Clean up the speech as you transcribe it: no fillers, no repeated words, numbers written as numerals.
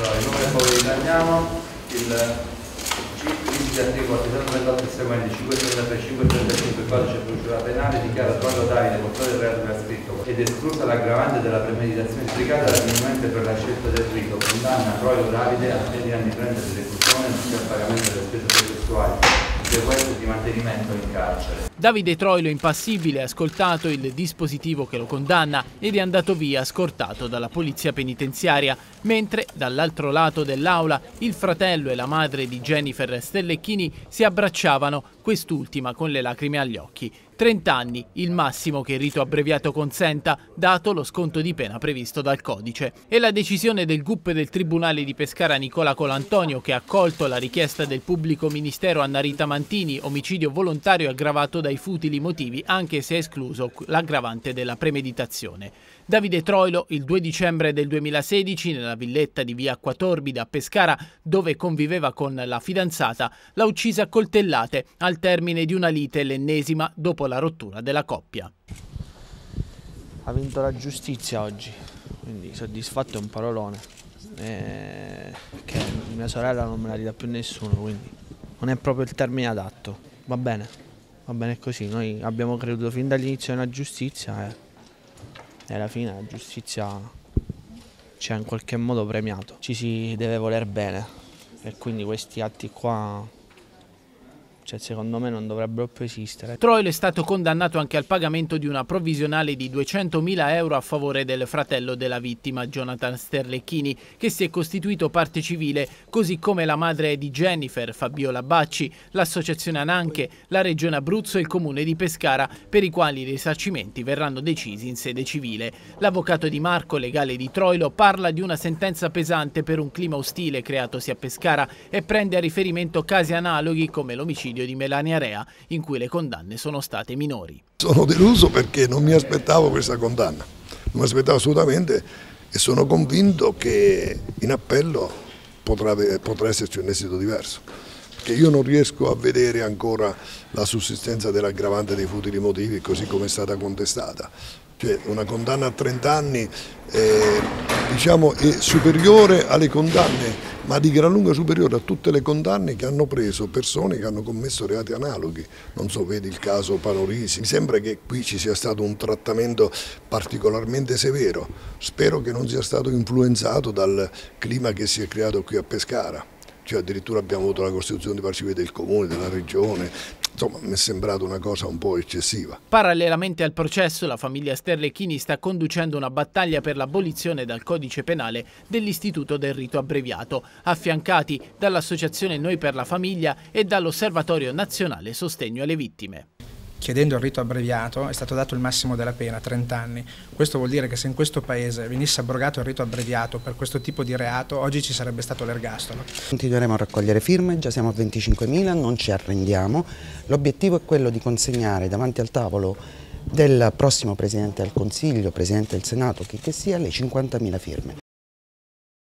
Allora, in nome del popolo italiano, il CIP, articolo 638 e seguenti, 533, 535, codice di procedura penale, dichiara Troilo Davide portatore del reato che ha scritto ed esclusa l'aggravante della premeditazione implicata dall'invento per la scelta del rito, condanna Troilo Davide a 6 anni di pena di reclusione nonché al pagamento delle spese processuali, sequestro di mantenimento in carcere. Davide Troilo, impassibile, ha ascoltato il dispositivo che lo condanna ed è andato via scortato dalla polizia penitenziaria, mentre dall'altro lato dell'aula il fratello e la madre di Jennifer Stellecchini si abbracciavano, quest'ultima con le lacrime agli occhi. 30 anni, il massimo che il rito abbreviato consenta, dato lo sconto di pena previsto dal codice. E la decisione del GUP del Tribunale di Pescara Nicola Colantonio, che ha accolto la richiesta del pubblico ministero Anna Rita Mantini, omicidio volontario aggravato dai futili motivi, anche se è escluso l'aggravante della premeditazione. Davide Troilo, il 2 dicembre del 2016, nella villetta di via Acquatorbida a Pescara, dove conviveva con la fidanzata, l'ha uccisa a coltellate al termine di una lite, l'ennesima dopo la rottura della coppia. Ha vinto la giustizia oggi, quindi soddisfatto è un parolone, che mia sorella non me la ridà più nessuno, quindi non è proprio il termine adatto. Va bene così, noi abbiamo creduto fin dall'inizio nella giustizia e alla fine la giustizia ci ha in qualche modo premiato. Ci si deve voler bene e quindi questi atti qua, secondo me, non dovrebbero più esistere. Troilo è stato condannato anche al pagamento di una provvisionale di 200.000 euro a favore del fratello della vittima, Jonathan Stellecchini, che si è costituito parte civile, così come la madre di Jennifer, Fabiola Bacci, l'associazione Ananche, la Regione Abruzzo e il Comune di Pescara, per i quali i risarcimenti verranno decisi in sede civile. L'avvocato di Marco, legale di Troilo, parla di una sentenza pesante per un clima ostile creatosi a Pescara e prende a riferimento casi analoghi come l'omicidio di Melania Rea, in cui le condanne sono state minori. Sono deluso perché non mi aspettavo questa condanna, non mi aspettavo assolutamente e sono convinto che in appello potrà esserci un esito diverso. Perché io non riesco a vedere ancora la sussistenza dell'aggravante dei futili motivi così come è stata contestata. Cioè una condanna a 30 anni diciamo, è superiore alle condanne, ma di gran lunga superiore a tutte le condanne che hanno preso persone che hanno commesso reati analoghi. Non so, vedi il caso Panorisi. Mi sembra che qui ci sia stato un trattamento particolarmente severo. Spero che non sia stato influenzato dal clima che si è creato qui a Pescara. Cioè addirittura abbiamo avuto la costituzione di parte civile del comune, della regione, insomma mi è sembrata una cosa un po' eccessiva. Parallelamente al processo, la famiglia Stellecchini sta conducendo una battaglia per l'abolizione dal codice penale dell'istituto del rito abbreviato, affiancati dall'associazione Noi per la Famiglia e dall'Osservatorio Nazionale Sostegno alle Vittime. Chiedendo il rito abbreviato è stato dato il massimo della pena, 30 anni. Questo vuol dire che se in questo paese venisse abrogato il rito abbreviato per questo tipo di reato, oggi ci sarebbe stato l'ergastolo. Continueremo a raccogliere firme, già siamo a 25.000, non ci arrendiamo. L'obiettivo è quello di consegnare davanti al tavolo del prossimo Presidente del Consiglio, Presidente del Senato, chi che sia, le 50.000 firme.